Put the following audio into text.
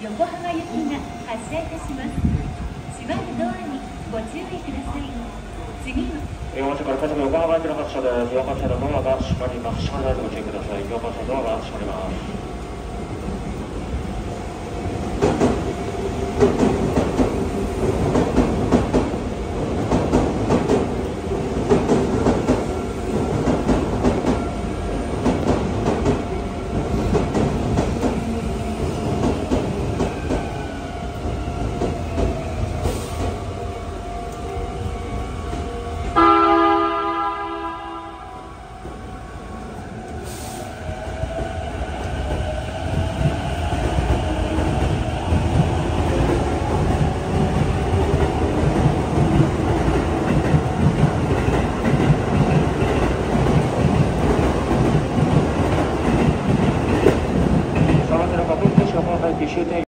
横浜行きが発車いたします。閉まるドアにご注意ください。次は大阪から快速横浜行きの発車です。両発車のドアが閉まります。閉まらないでご注意ください。両発車ドアが閉まります。終点